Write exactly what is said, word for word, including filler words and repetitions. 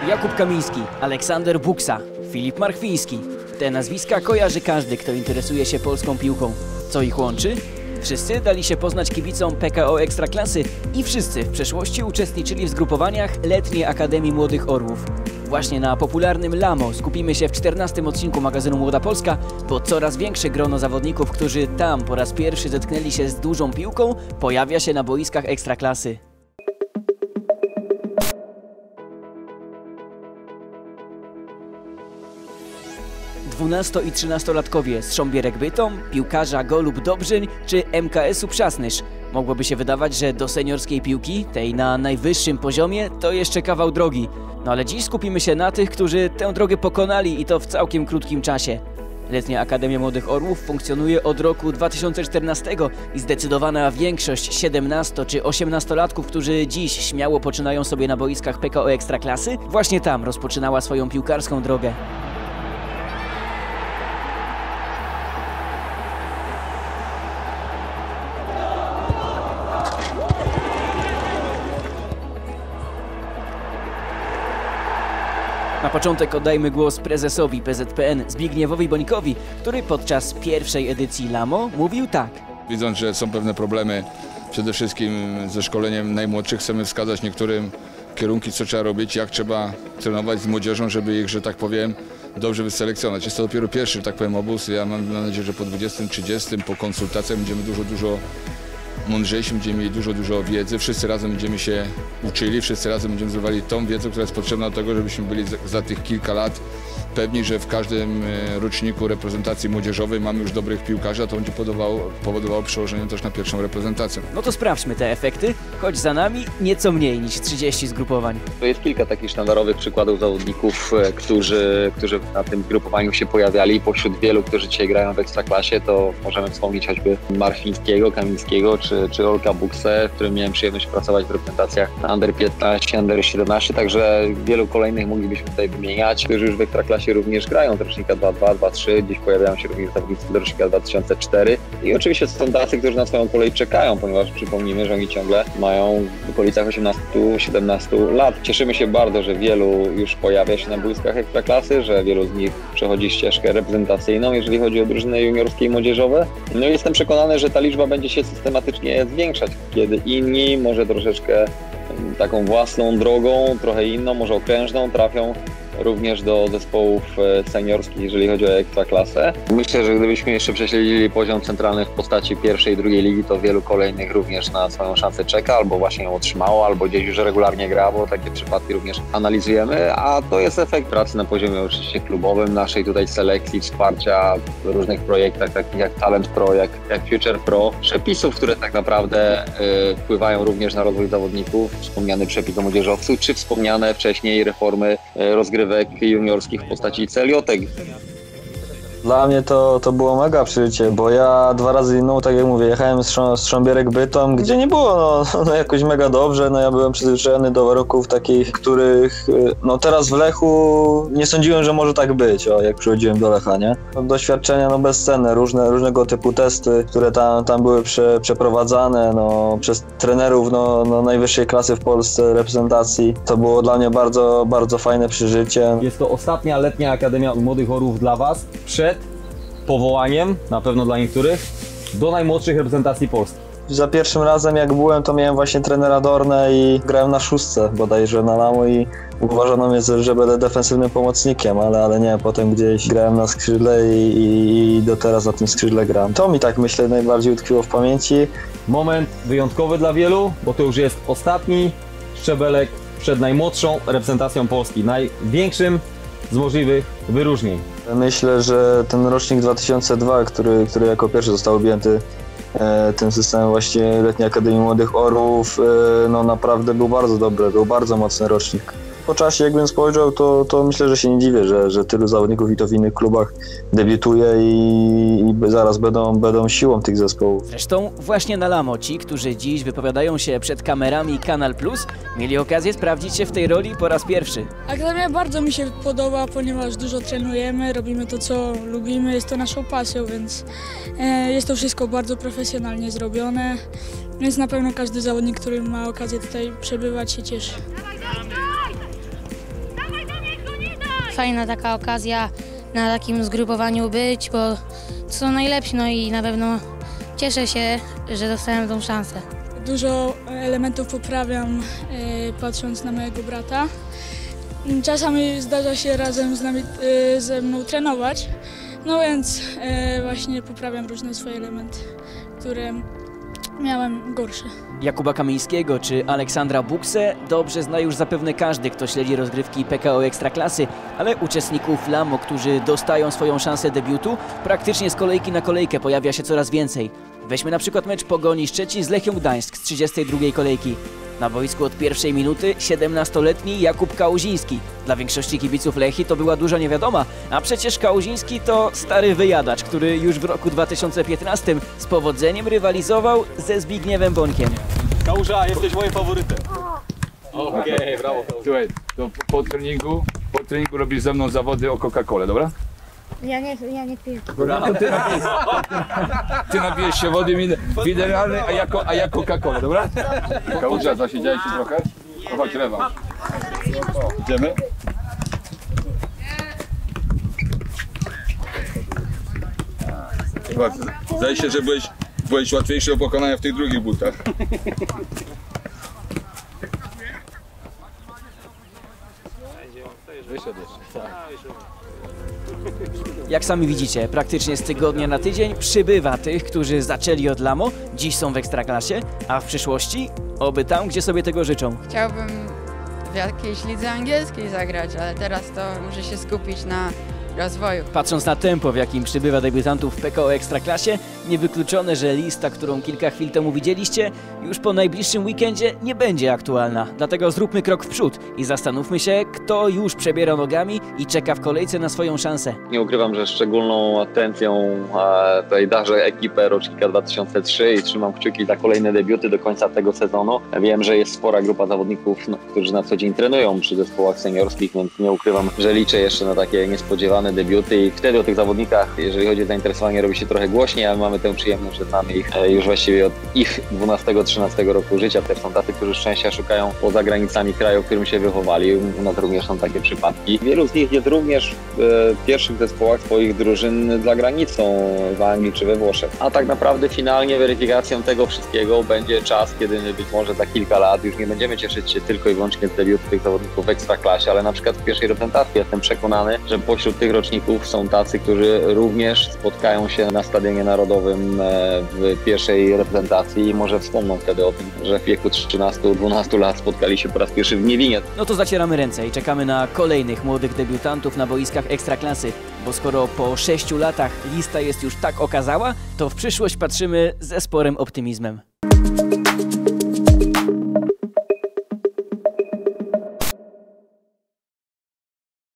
Jakub Kamiński, Aleksander Buksa, Filip Marchwiński. Te nazwiska kojarzy każdy, kto interesuje się polską piłką. Co ich łączy? Wszyscy dali się poznać kibicom P K O Ekstraklasy i wszyscy w przeszłości uczestniczyli w zgrupowaniach Letniej Akademii Młodych Orłów. Właśnie na popularnym Lamo skupimy się w czternastym odcinku magazynu Młoda Polska, bo coraz większe grono zawodników, którzy tam po raz pierwszy zetknęli się z dużą piłką, pojawia się na boiskach Ekstraklasy. dwunasto- i trzynastolatkowie z Sząbierek Bytom, piłkarza Golub Dobrzyń czy M K S-u Przasnysz. Mogłoby się wydawać, że do seniorskiej piłki, tej na najwyższym poziomie, to jeszcze kawał drogi. No ale dziś skupimy się na tych, którzy tę drogę pokonali i to w całkiem krótkim czasie. Letnia Akademia Młodych Orłów funkcjonuje od roku dwa tysiące czternastego i zdecydowana większość siedemnasto- czy osiemnastolatków, którzy dziś śmiało poczynają sobie na boiskach P K O Ekstraklasy, właśnie tam rozpoczynała swoją piłkarską drogę. Na początek oddajmy głos prezesowi P Z P N Zbigniewowi Bonikowi, który podczas pierwszej edycji Lamo mówił tak. Widząc, że są pewne problemy przede wszystkim ze szkoleniem najmłodszych, chcemy wskazać niektórym kierunki, co trzeba robić, jak trzeba trenować z młodzieżą, żeby ich, że tak powiem, dobrze wyselekcjonować. Jest to dopiero pierwszy, tak powiem, obóz. Ja mam, mam nadzieję, że po dwudziestym, trzydziestym, po konsultacjach będziemy dużo, dużo mądrzejsi, będziemy mieli dużo, dużo wiedzy. Wszyscy razem będziemy się uczyli, wszyscy razem będziemy zdobywali tą wiedzę, która jest potrzebna do tego, żebyśmy byli za, za tych kilka lat pewni, że w każdym roczniku reprezentacji młodzieżowej mamy już dobrych piłkarzy, a to będzie powodowało, powodowało przełożenie też na pierwszą reprezentację. No to sprawdźmy te efekty, choć za nami nieco mniej niż trzydzieści zgrupowań. To jest kilka takich sztandarowych przykładów zawodników, którzy, którzy na tym zgrupowaniu się pojawiali. Pośród wielu, którzy dzisiaj grają w Ekstraklasie, to możemy wspomnieć choćby Marchwińskiego, Kamińskiego czy, czy Olka Buksę, w którym miałem przyjemność pracować w reprezentacjach Under piętnaście, Under siedemnaście, także wielu kolejnych moglibyśmy tutaj wymieniać, którzy już w Ekstraklasie również grają z rocznika dwa dwa, dwa trzy, gdzieś pojawiają się również zawodnicy do rocznika dwa tysiące cztery i oczywiście są tacy, którzy na swoją kolej czekają, ponieważ przypomnijmy, że oni ciągle mają w okolicach osiemnastu siedemnastu lat. Cieszymy się bardzo, że wielu już pojawia się na boiskach Ekstraklasy, że wielu z nich przechodzi ścieżkę reprezentacyjną, jeżeli chodzi o drużyny juniorskie i młodzieżowe. No i jestem przekonany, że ta liczba będzie się systematycznie zwiększać, kiedy inni może troszeczkę taką własną drogą, trochę inną, może okrężną, trafią również do zespołów seniorskich, jeżeli chodzi o Ekstraklasę. Myślę, że gdybyśmy jeszcze prześledzili poziom centralny w postaci pierwszej i drugiej ligi, to wielu kolejnych również na swoją szansę czeka, albo właśnie ją otrzymało, albo gdzieś już regularnie gra, bo takie przypadki również analizujemy, a to jest efekt pracy na poziomie oczywiście klubowym, naszej tutaj selekcji, wsparcia w różnych projektach, takich jak Talent Pro, jak, jak Future Pro, przepisów, które tak naprawdę y, wpływają również na rozwój zawodników, wspomniany przepis o młodzieżowców, czy wspomniane wcześniej reformy y, rozgrywek juniorskich w postaci celiotek. Dla mnie to, to było mega przeżycie, bo ja dwa razy, no tak jak mówię, jechałem z, Szą, z Sząbierek Bytom, gdzie nie było no, no jakoś mega dobrze, no ja byłem przyzwyczajony do warunków takich, których, no teraz w Lechu nie sądziłem, że może tak być, o, jak przychodziłem do Lecha, nie? Doświadczenia no bezcenne, różne, różnego typu testy, które tam, tam były prze, przeprowadzane, no przez trenerów no, no najwyższej klasy w Polsce, reprezentacji. To było dla mnie bardzo, bardzo fajne przeżycie. Jest to ostatnia letnia Akademia Młodych Orłów dla Was, przed powołaniem, na pewno dla niektórych, do najmłodszych reprezentacji Polski. Za pierwszym razem jak byłem, to miałem właśnie trenera Dornę i grałem na szóstce bodajże na Lamo i uważano mnie, że będę defensywnym pomocnikiem, ale, ale nie, potem gdzieś grałem na skrzydle i, i, i do teraz na tym skrzydle gram. To mi tak myślę najbardziej utkwiło w pamięci. Moment wyjątkowy dla wielu, bo to już jest ostatni szczebelek przed najmłodszą reprezentacją Polski, największym z możliwych wyróżnień. Myślę, że ten rocznik dwa tysiące drugi, który, który jako pierwszy został objęty e, tym systemem właśnie Letniej Akademii Młodych Orłów, e, no naprawdę był bardzo dobry, był bardzo mocny rocznik. Po czasie jakbym spojrzał, to, to myślę, że się nie dziwię, że, że tylu zawodników i to w innych klubach debiutuje i, i zaraz będą, będą siłą tych zespołów. Zresztą właśnie na Lamo ci, którzy dziś wypowiadają się przed kamerami Kanal Plus, mieli okazję sprawdzić się w tej roli po raz pierwszy. Akademia bardzo mi się podoba, ponieważ dużo trenujemy, robimy to, co lubimy, jest to naszą pasją, więc jest to wszystko bardzo profesjonalnie zrobione, więc na pewno każdy zawodnik, który ma okazję tutaj przebywać, się cieszy. Dawaj, dawaj, dawaj! fajna taka okazja na takim zgrupowaniu być, bo to są najlepsi, no i na pewno cieszę się, że dostałem tą szansę. Dużo elementów poprawiam, e, patrząc na mojego brata. Czasami zdarza się razem z nami, e, ze mną trenować, no więc e, właśnie poprawiam różne swoje elementy, które miałem gorsze. Jakuba Kamińskiego czy Aleksandra Buksę dobrze zna już zapewne każdy, kto śledzi rozgrywki P K O Ekstraklasy, ale uczestników Lamo, którzy dostają swoją szansę debiutu, praktycznie z kolejki na kolejkę pojawia się coraz więcej. Weźmy na przykład mecz Pogoni Szczecin z Lechią Gdańsk z trzydziestej drugiej kolejki. Na boisku od pierwszej minuty siedemnastoletni Jakub Kałuziński. Dla większości kibiców Lechii to była duża niewiadoma, a przecież Kałuziński to stary wyjadacz, który już w roku dwa tysiące piętnastym z powodzeniem rywalizował ze Zbigniewem Bońkiem. Kałuża, jesteś moim faworytem. Okej, okay, brawo. Słuchaj, to po treningu, po treningu robisz ze mną zawody o Coca-Colę, dobra? Ja nie, ja nie piję. Ty napijesz, ty napijesz się wody mineralnej, a jako, a ja Coca-Colę, dobra? Kałuża, zasiedziałeś się trochę? To chodź rewanż. Idziemy? Zobacz, zdaje się, że byłeś, byłeś łatwiejszy do pokonania w tych drugich butach. Jak sami widzicie, praktycznie z tygodnia na tydzień przybywa tych, którzy zaczęli od Lamo, dziś są w Ekstraklasie, a w przyszłości oby tam, gdzie sobie tego życzą. Chciałbym w jakiejś lidze angielskiej zagrać, ale teraz to muszę się skupić na rozwoju. Patrząc na tempo, w jakim przybywa debiutantów w P K O Ekstraklasie, niewykluczone, że lista, którą kilka chwil temu widzieliście, już po najbliższym weekendzie nie będzie aktualna. Dlatego zróbmy krok w przód i zastanówmy się, kto już przebiera nogami i czeka w kolejce na swoją szansę. Nie ukrywam, że szczególną atencją e, tutaj darzę ekipę rocznika dwa tysiące trzy i trzymam kciuki za kolejne debiuty do końca tego sezonu. Wiem, że jest spora grupa zawodników, no, którzy na co dzień trenują przy zespołach seniorskich, więc nie ukrywam, że liczę jeszcze na takie niespodziewane debiuty i wtedy o tych zawodnikach, jeżeli chodzi o zainteresowanie, robi się trochę głośniej, ale mamy tę przyjemność, że znamy ich e, już właściwie od ich dwunastego trzynastego roku życia. Też są tacy, którzy szczęścia szukają poza granicami kraju, w którym się wychowali. U nas również są takie przypadki. Wielu z nich jest również w pierwszych zespołach swoich drużyn za granicą, w Anglii czy we Włoszech. A tak naprawdę finalnie weryfikacją tego wszystkiego będzie czas, kiedy być może za kilka lat już nie będziemy cieszyć się tylko i wyłącznie z debiutu tych zawodników w Ekstraklasie, ale na przykład w pierwszej reprezentacji. Jestem przekonany, że pośród tych roczników są tacy, którzy również spotkają się na Stadionie Narodowym w pierwszej reprezentacji i może wspomną wtedy o tym, że w wieku trzynastu dwunastu lat spotkali się po raz pierwszy w Gniewinie. No to zacieramy ręce i czekamy na kolejnych młodych debiutantów na boiskach Ekstraklasy, bo skoro po sześciu latach lista jest już tak okazała, to w przyszłość patrzymy ze sporym optymizmem.